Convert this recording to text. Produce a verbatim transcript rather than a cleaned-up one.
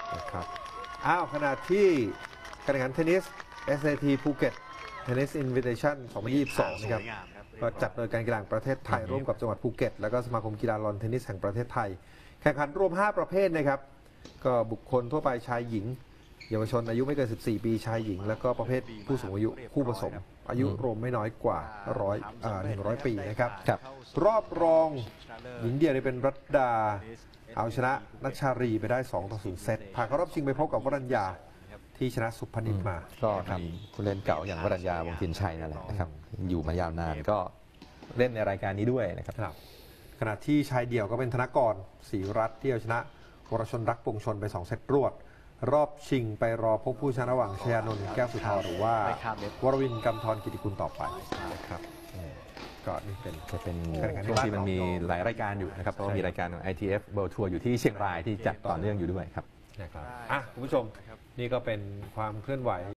นะครับอ้าวขณะที่การแข่งขันเทนนิส เอส เอ ที ภูเก็ต Tennis Invitation สองพันยี่สิบสองนะครับก็จัดโดยการกีฬาแห่งประเทศไทยร่วมกับจังหวัดภูเก็ตแล้วก็สมาคมกีฬาลอนเทนนิสแห่งประเทศไทยแข่งขันรวมห้าประเภทนะครับก็บุคคลทั่วไปชายหญิงเยาวชนอายุไม่เกินสิบสี่ปีชายหญิงแล้วก็ประเภทผู้สูงอายุคู่ผสมอายุรวมไม่น้อยกว่าร้อยอ่าหนึ่งร้อยปีนะครับรอบรองหญิงเดี่ยวได้เป็นรัตดาเอาชนะนัชชารีไปได้สองต่อศูนย์เซตผ่านเข้ารอบชิงไปพบกับวรัญญาที่ชนะสุพนิชมาก็ทำผู้เล่นเก่าอย่างวรัญญาวงศ์ทินชัยนั่นแหละนะครับอยู่มายาวนานก็เล่นในรายการนี้ด้วยนะครับขณะที่ชายเดี่ยวก็เป็นธนกรศรีรัตน์ที่เอาชนะวรชนรักปวงชนไปสองเซตรวดรอบชิงไปรอพบผู้ชนะระหว่างชยานนท์แก้วสุธรหรือว่าวรวินกำธรกิติกุลต่อไปนะครับก็นี่เป็นจะเป็นช่วงที่มันมีหลายรายการอยู่นะครับเพราะมีรายการของ ไอ ที เอฟ World Tour อยู่ที่เชียงรายที่จัดต่อเนื่องอยู่ด้วยครับนะครับอ่ะคุณผู้ชมนี่ก็เป็นความเคลื่อนไหว